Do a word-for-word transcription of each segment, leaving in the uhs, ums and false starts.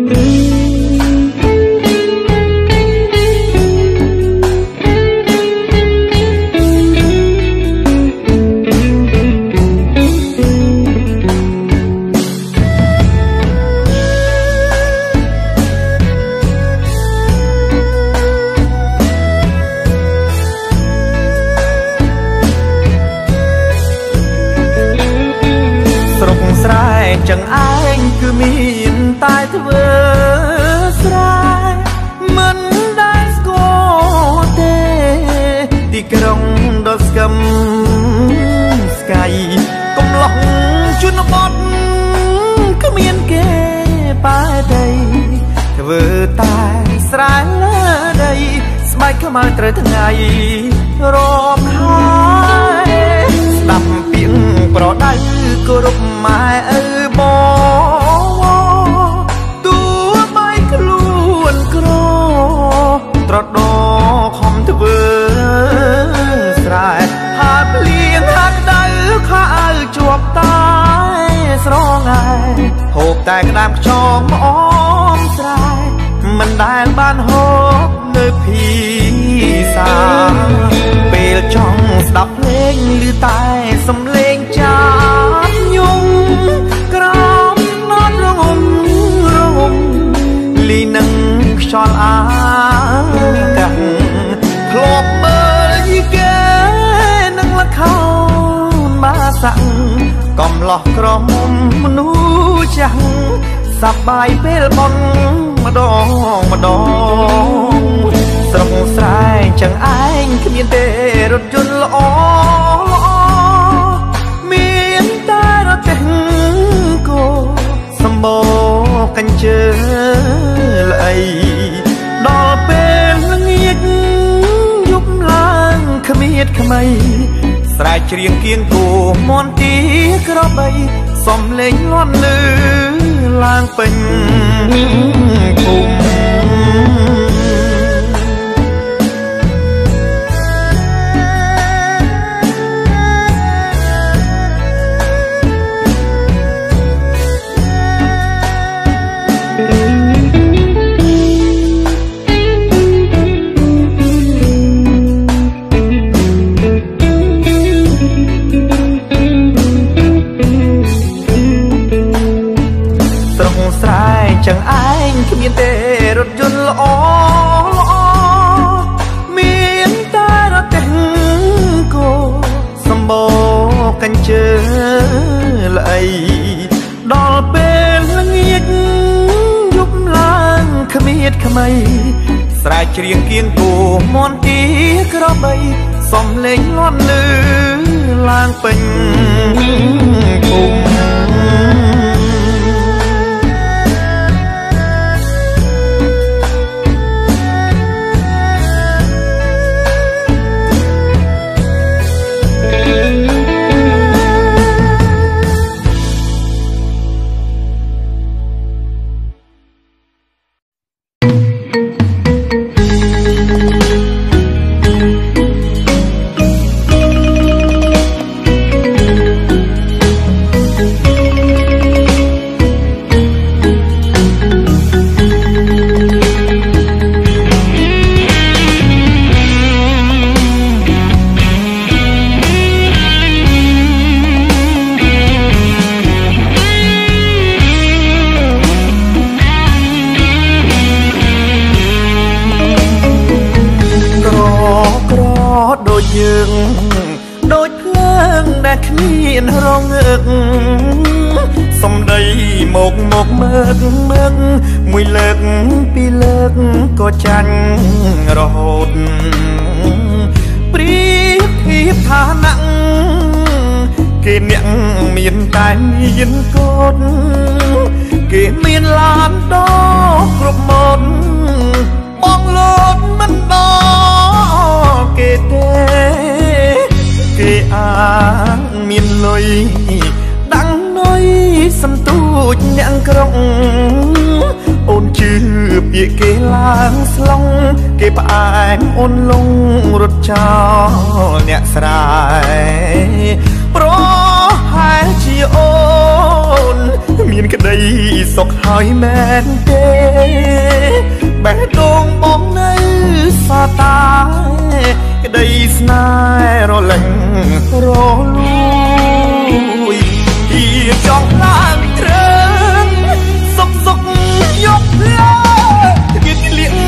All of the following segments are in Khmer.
chẳng ai cứ miền tai thưa sai mình đã có thể thì trong đó cầm sky cùng lòng chút nó bót cứ miền kề ba đây vừa tai sai lá đây bay cứ mang tới tháng ngày rộp hai đập biển pro đây cô đục mai ơi bó tua bay cứ luôn cro trọt đo không thể vừa sài hạt liền hạt đầy khá chuột tay sro ngày hộp tay đam cho móm sài mình đang ban hộp nơi phi xa về trong đập lên như tay xâm lên chát nhung crom nót rung rung ly nâng tròn á cẳng khlop bơ như kế nâng là khâu má sẵn còn lọt crom nú chẳng sắp bài bê bông mà đong mà đong sông sai chẳng ai cứ miền tây rốt chôn lõ miền ta nó tình cô sầm bò canh chớ lại đò bên nghiệt giúp lang khăm miệt khăm mây sài riêng kiên cổ mòn tí cờ bay xòm lên loan lư lang bình cùng chẳng ai cứ miền tây rốt chôn lõ miền ta nó tình cô sầm bò canh chớ lại đò bên nghiệt giúp lang khăm miệt khăm mây sài riêng kiên cổ mòn tí cờ bay xòm lên loan lư lang bình cùng đôi thương đã khiến rong ngực xong đây một một mơ mơ mùi lợt pi lợt có chanh rột pri thiếp tha nặng kê miệng miền tai miền cốt kê miền lan đó group một bong lốt mất đó kê tê kê án miền lôi đắng nói sân tu nhang krong ôn chư bịa kê lang slong kê bạn ôn lung rốt cho nhẹ sài pro hai chi ôn miền ក្តីសុខហើយមែនទេបេះដូងបងនៅសតាក្តីស្នេហ៍រលែងរលួយទីចង់ឡើងត្រឹងសុកសុកយកលើគិតលៀង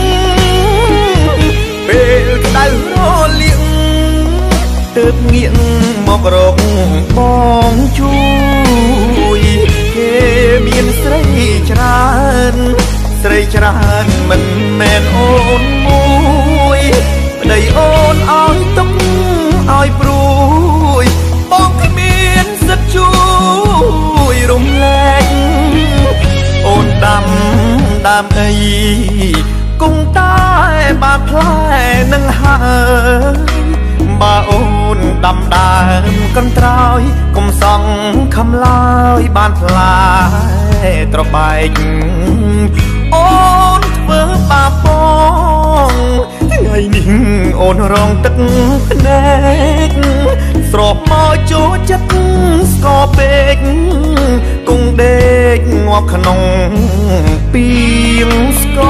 ពេលក្តៅរលៀងទើបងាកមករកបងជួយគេមានស្រីច្រើនស្រីច្រើនមិនមែនអូនមួយប្តីអូនឲ្យទុកឲ្យព្រួយបងគ្មានសិទ្ធជួយរំលែកអូនដាំដាំអីគង់តែបានផ្លែនឹងហើយបើអូនដាំដើមកន្ត្រោយកុំសង់ខំឡើយបានផ្លែត្របែកអូនធ្វើបាបបងថ្ងៃនេះអូនរងទឹកភ្នែកស្រោបមកចូលចិត្តស្គរពេកគង់ដេកងាប់ក្នុងពីងស្គ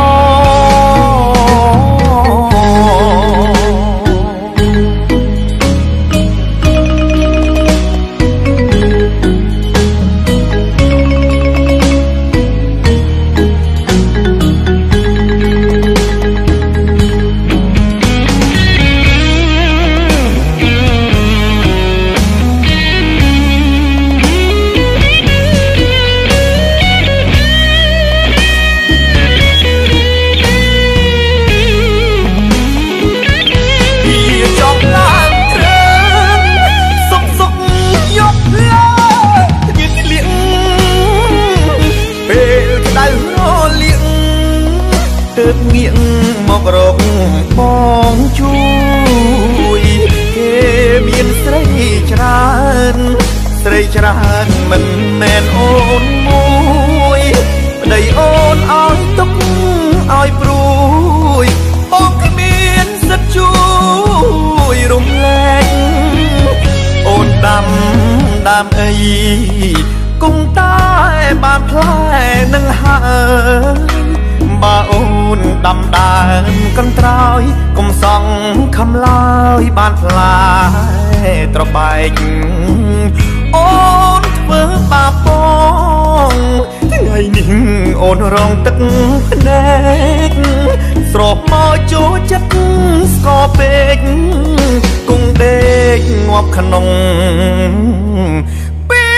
ងាកមករកបងជួយគេមានស្រីច្រើនស្រីច្រើនមិនមែនអូនមួយប្តីអូនឲ្យទុកឲ្យព្រួយបងគ្មានសិទ្ធជួយរំលែកអូនដាំដាំអីគង់តែបានផ្លែនឹងហើយបើអូនដាំដើមកន្ត្រោយកុំសង់ខំឡើយបានផ្លែត្របែកអូនធ្វើបាបបងថ្ងៃនេះអូនរងទឹកភ្នែកស្រោបមកចូលចិត្តស្គរពេកគង់ដេកងាប់ក្នុងពេល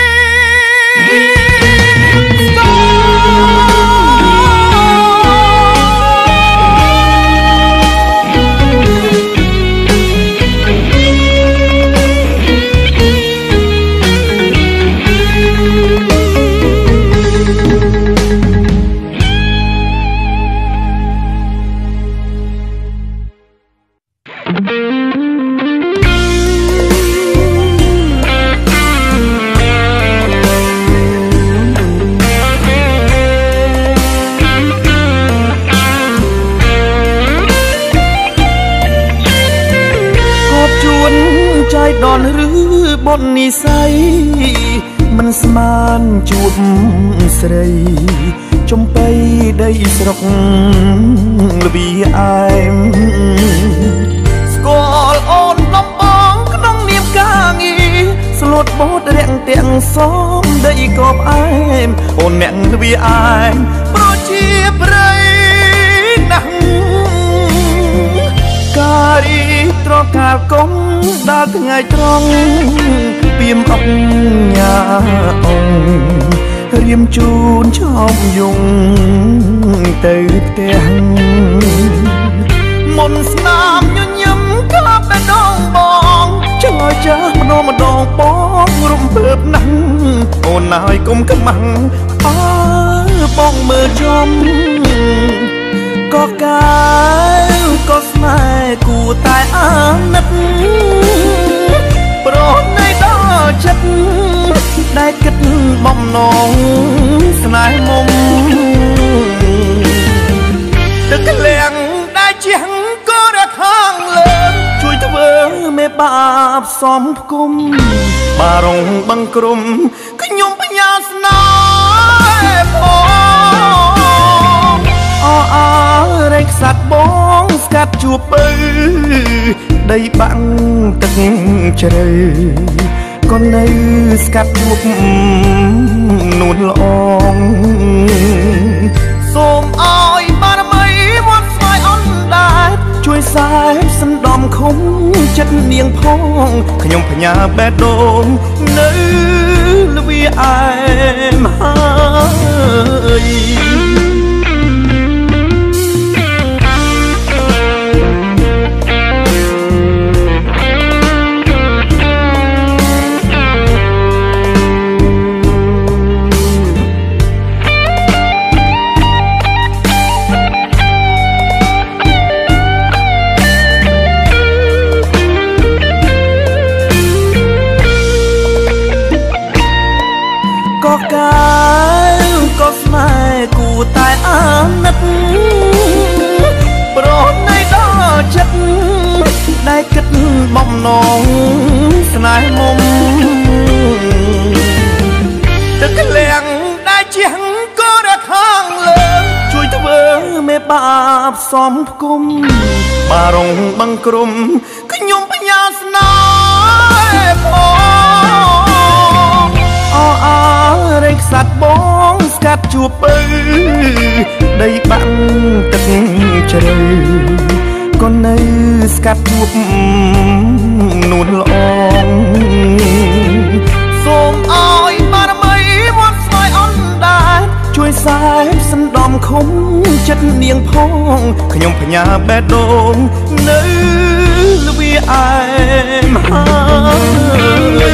ដនឬបននិស័យមិនស្មានជួបស្រីចំបៃដីស្រុកលវីអែមស្គាល់អូនដំបងក្នុងនាមការងារស្លូតបោតរាំងទាំងសំដីកបអែមអូនអ្នកលវីអែមប្រជាប្រិយណាស់ការីត្រកាលកុំដល់ថ្ងៃត្រង់ពីមអបញាអង្គរៀមជូនឈប់យងទៅផ្ទះមុនស្នាមញញឹមក្លាប់បេះដូងបងចើចាស់ម្ដងម្ដងបងរំភើបណាស់អូនហើយកុំខ្មាំងអើបងមើលចំក៏កាយក៏ស្នេហ៍គួរតែអាណិតប្រណីដល់ចិត្តដែលគិតបំណងស្នេហ៍មុំទឹកលៀងដែលជាងក៏រខាងលើជួយធ្វើមេបាបសំផ្គុំបារងបឹងក្រុមខ្ញុំផ្ញើស្នេហ៍ស្កាត់ជួបពើដីបាំងទឹកជ្រៅក៏នៅស្កាត់ជួបនួនល្អងសូមអើយបារមីវត្តស្វាយអនដែរជួយសែបសណ្ដំខំចិត្តនាងផងខ្ញុំផ្ញើបេះដូងនៅលវាអែមហើយក៏ស្នេហ៍គូតែអាណិតប្រណៃដល់ចិត្តដែលគិតបំណងស្នេហ៍មុំទឹកលៀងដែលជាងក៏រខាងលើជួយធ្វើមេបាបសំផ្គុំបារងបង្គគ្រំខ្ញុំបញ្ញាស្នេហ៍ផងអអរេកសัตว์បងស្កាត់ជួបពើដីបាំងទឹកជ្រៅក៏នៅស្កាត់ជួបនួនល្អងសូមអើយបារមីវត្តស្វាយអនដែរជួយសែបសណ្ដំខំចិត្តនាងផងខ្ញុំផ្ញើបេះដូងនៅលវាអែមហើយ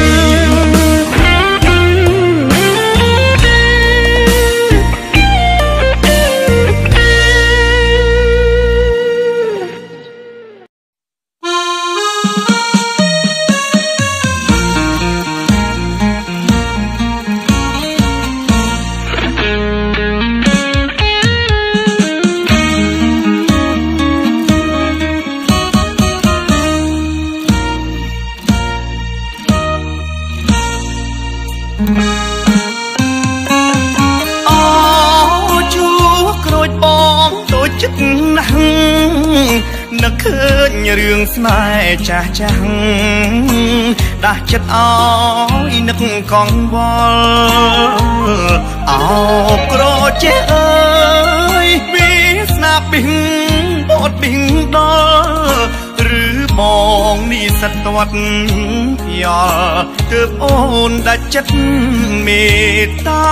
នឹកឃើញរឿងស្នេហ៍ចាស់ចាស់ដាស់ចិត្តអើយនឹកកង្វល់អោក្រចេះអើយវាស្នាបិញបត់បិញដល់ឬបងនេះសត្វតយ៉ាទើបអូនដាច់ចិត្តមេត្តា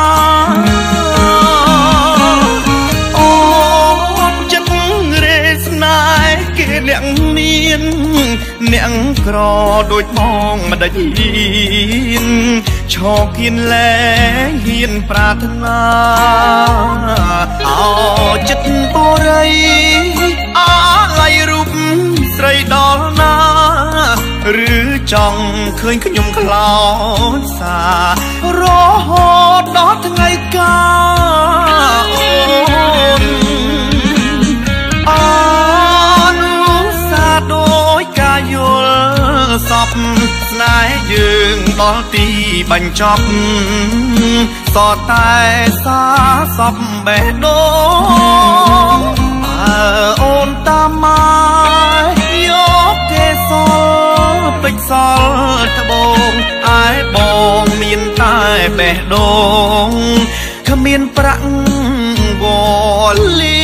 អូនចិត្តរេស្នេហ៍គេអ្នកមានអ្នកក្រដូចបងមិនដាច់ហ៊ានឈោគៀនលែងហ៊ានប្រាថ្នាអោចិត្តបរិយអាឡ័យរូបស្រីដល់ណាឬចង់ឃើញខ្ញុំខ្លោចសារហូតដល់ថ្ងៃកាអូនអនុសាដោយការយល់សពស្នេហ៍យើងដល់ទីបញ្ចប់សតែសាសពបេះដូងអើអូនតាមមកយកគេសល់ពេជ្រសល់ត្បូងឯបងមានតែបេះដូងគ្មានប្រាក់វលី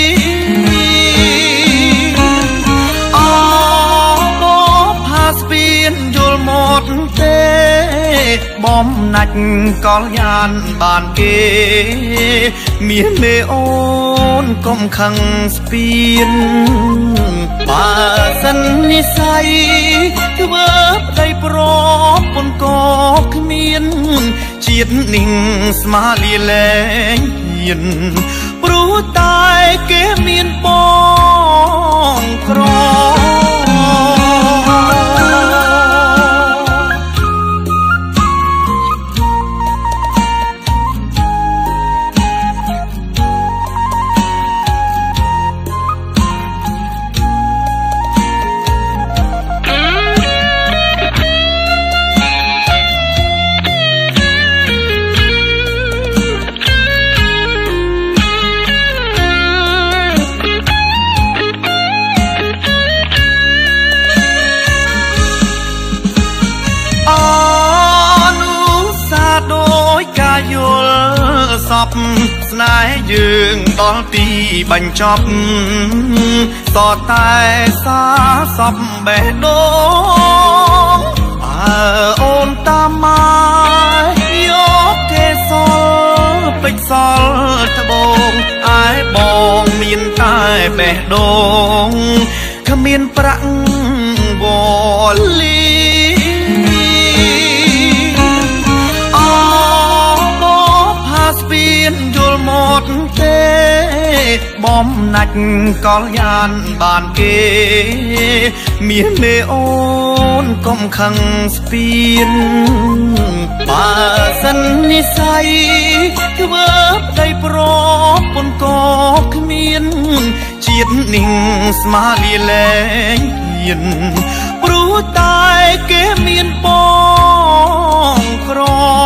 អបផាស្ពានយល់មកទេបំណាច់កលយ៉ានបានគេមានមេអូនកុំខឹងស្ពានបើសិននិស័យធ្វើប្តីប្រពន្ធក៏គ្មានជាតិនឹងស្មាលាលែងហ៊ានព្រោះតែគេមានបងក្រស្នេហ៍យើងដល់ទីបញ្ចប់តតែសាសពបេះដូងអើអូនតាមមកយកគេសល់ពេជ្រសល់ត្បូងឯបងមានតែបេះដូងគ្មានប្រាក់វលីស្ពានយល់មកទេបំណាច់កលយានបានគេមានមេអូនកុំខឹងស្ពានបើសិននិស័យធ្វើប្តីប្រពន្ធក៏គ្មានជាតិនឹងស្មាលីលែងហ៊ានព្រោះតែគេមានបងក្រ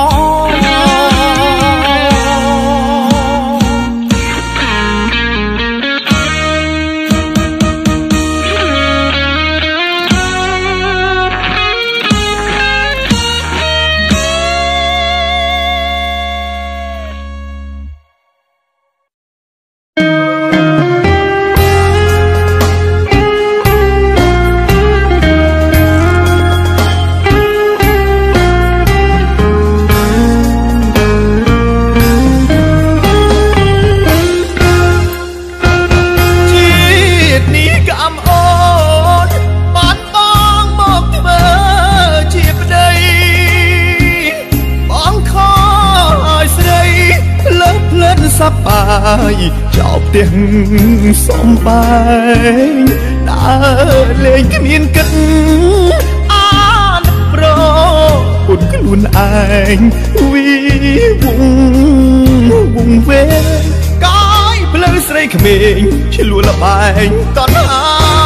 ចោលផ្ទះសំបែងដើរលេងគ្មានគិតអានប្រពុនខ្លួនឯងវីវងវងវែងកាយផ្លូវស្រីក្មេងឆ្លួលបែងតណ្ហា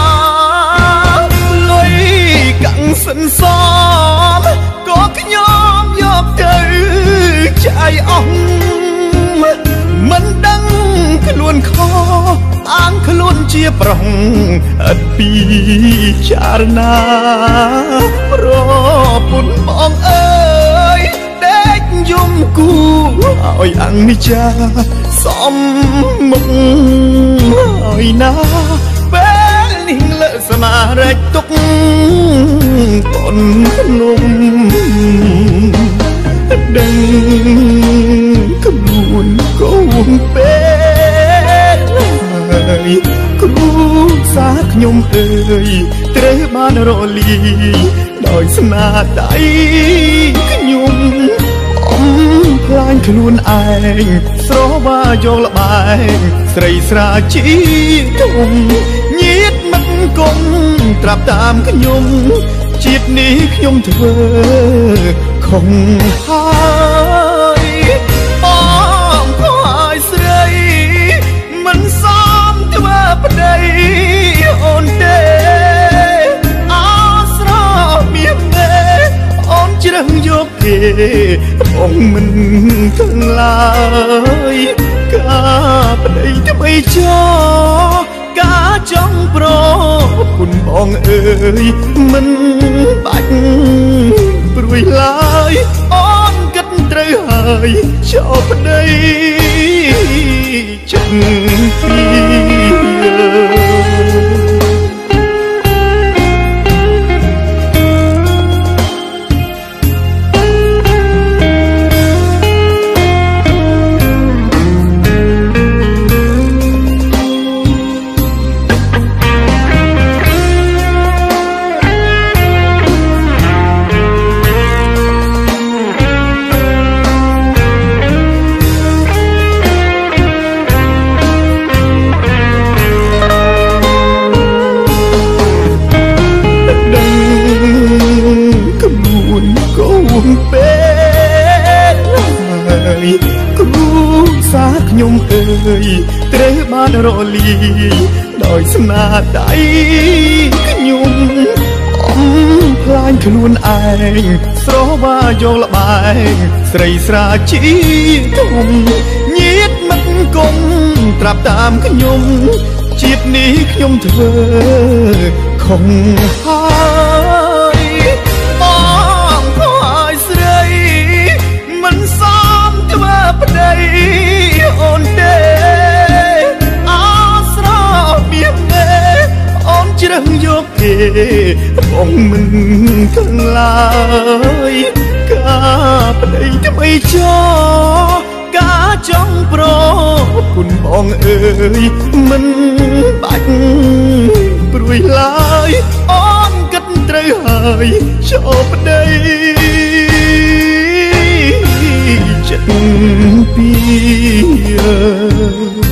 លុយកាំងសិនសមក៏ខ្ញុំយកទៅចាយអស់មិនដឹងខ្លួនខអាងខ្លួនជាប្រុសអត់ពីចារណាប្រពន្ធបងអើយដេកយំគូឲ្យអង្និចាសំមុខឲ្យណាពេលនេះលើសមារែកទុកតនខ្ញុំដឹងខ្លួនកូនពេលហើយគ្រូសាខ្ញុំអើយត្រូវបានរលាយដោយស្នាដៃខ្ញុំអំផ្លាញខ្លួនឯងស្រវាយកលបែងស្រីស្រាជីធំញាតមិនគុំត្រាប់តាមខ្ញុំជាតិនេះខ្ញុំធ្វើខំហើយបងខើយស្រីមិនសមធ្វើប្តីអូនទេអាស្រមានទេអូនជ្រឹងយកគេបងមិនខឹងឡើយការប្តីថ្មីចោការចង់ប្រគុណបងអើយមិនបាច់ព្រួយឡើយអូនគិតត្រូវហើយចោលប្តីចិត្តពីខ្ញុំអើយត្រូវបានរលាយដោយស្នាដៃខ្ញុំអំផ្លាញខ្លួនឯងស្រវាយកលបែងស្រីស្រាជីធំញាតមិនគុំត្រាប់តាមខ្ញុំជាតិនេះខ្ញុំធ្វើខំហើយបងខើយស្រីមិនសមធ្វើប្តីយកគេបងមិនខាងឡើយការប្តីថ្មីចោការចង់ប្រគុណបងអើយមិនបាច់ព្រួយឡើយអូនគិតត្រូវហើយចូលប្តីចិត្តពី